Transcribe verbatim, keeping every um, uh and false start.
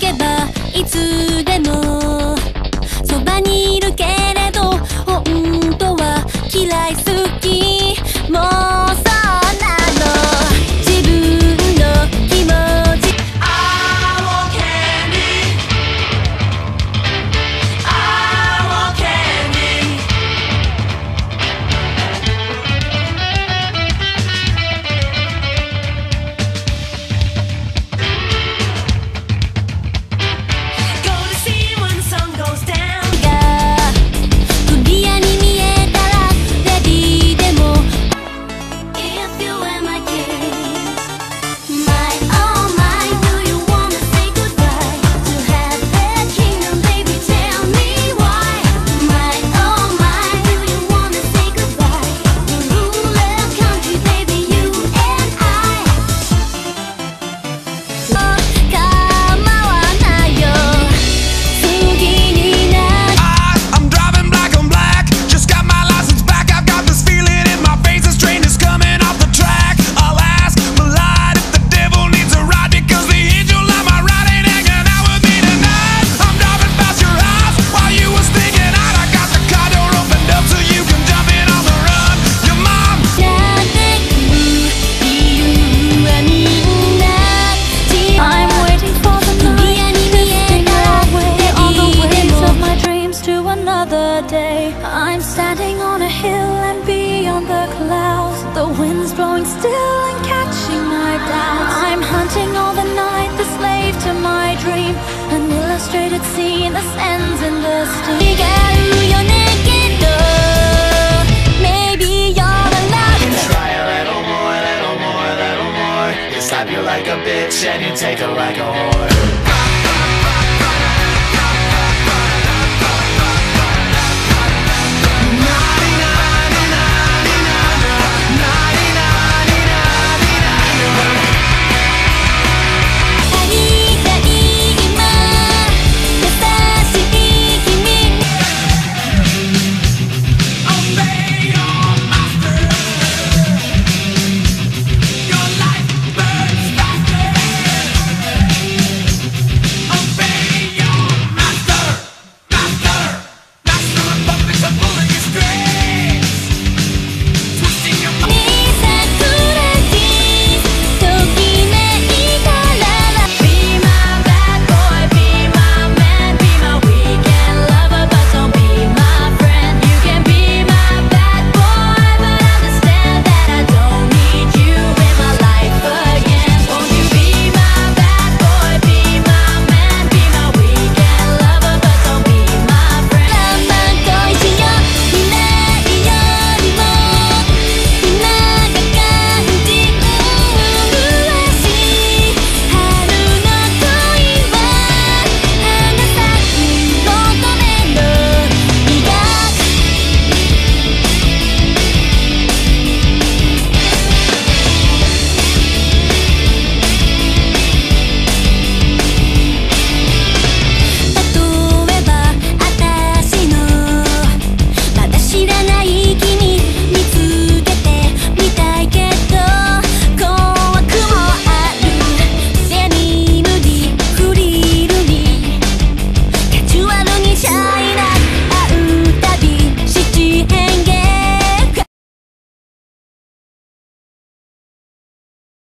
けばいつでもそばにいるけれど本当は嫌い好きもうそうなの自分の気持ち I want candy I want candy Go to see when the sun goes down がクリアに見えたらレディーでも If you were my king My oh my do you wanna say goodbye To have that kingdom baby tell me why My oh my do you wanna say goodbye To rule a country baby you and I 構わないよ好きになる I'm driving black on black. Just got my license back. I've got this feeling in my face. This train is coming off the track. I'll ask Malad if the devil needs a ride because the angel on my ride ain't hanging out with me tonight. I'm driving past your house while you was thinking out. I got the car door opened up so you can jump in on the run. Your mom. なってく理由はみんな違う I'm waiting for the night Drifting away on the waves of my dreams to another day I'm standing on a hill and beyond the clouds The wind's blowing still and catching my doubts I'm hunting all the night, the slave to my dream An illustrated scene that ends in the steam 違うよねけど Maybe you're alive Try a little more, little more, little more. You slap you like a bitch and you take her like a whore.